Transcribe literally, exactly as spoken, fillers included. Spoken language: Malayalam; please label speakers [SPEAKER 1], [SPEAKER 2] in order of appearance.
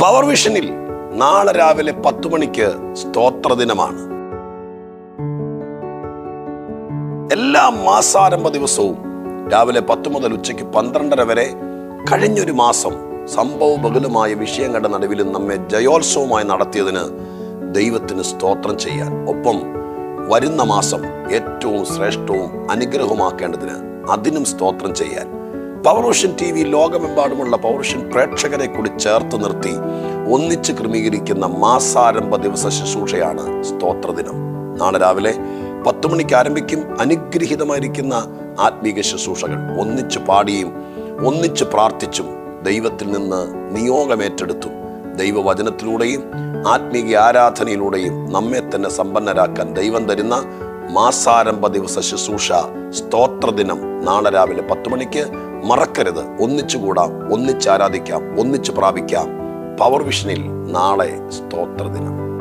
[SPEAKER 1] പവർ വിഷനിൽ നാളെ രാവിലെ പത്തു മണിക്ക് സ്തോത്ര ദിനമാണ്. എല്ലാ മാസാരംഭ ദിവസവും രാവിലെ പത്ത് മുതൽ ഉച്ചയ്ക്ക് പന്ത്രണ്ടര വരെ കഴിഞ്ഞൊരു മാസം സംഭവ ബഹുലമായ വിഷയങ്ങളുടെ നടുവിലും നമ്മെ ജയോത്സവമായി നടത്തിയതിന് ദൈവത്തിന് സ്തോത്രം ചെയ്യാൻ, ഒപ്പം വരുന്ന മാസം ഏറ്റവും ശ്രേഷ്ഠവും അനുഗ്രഹമാക്കേണ്ടതിന് അതിനും സ്തോത്രം ചെയ്യാൻ പവർവിഷൻ ടി വി ലോകമെമ്പാടുമുള്ള പവർവിഷൻ പ്രേക്ഷകരെ കൂടി ചേർത്ത് നിർത്തി ഒന്നിച്ച് ക്രമീകരിക്കുന്ന മാസാരംഭ ദിവസ ശുശ്രൂഷയാണ് സ്തോത്രദിനം. നാളെ രാവിലെ പത്തു മണിക്ക് ആരംഭിക്കും. അനുഗ്രഹീതമായിരിക്കുന്ന ആത്മീക ശുശ്രൂഷകൾ ഒന്നിച്ച് പാടിയും ഒന്നിച്ച് പ്രാർത്ഥിച്ചും ദൈവത്തിൽ നിന്ന് നിയോഗമേറ്റെടുത്തും ദൈവവചനത്തിലൂടെയും ആത്മീക ആരാധനയിലൂടെയും നമ്മെ തന്നെ സമ്പന്നരാക്കാൻ ദൈവം തരുന്ന മാസാരംഭ ദിവസ ശുശ്രൂഷ സ്തോത്രദിനം നാളെ രാവിലെ പത്തു മണിക്ക് മറക്കരുത്. ഒന്നിച്ചു കൂടാം, ഒന്നിച്ച് ആരാധിക്കാം, ഒന്നിച്ച് പ്രാപിക്കാം. പവർ വിഷനിൽ നാളെ സ്തോത്രദിനം.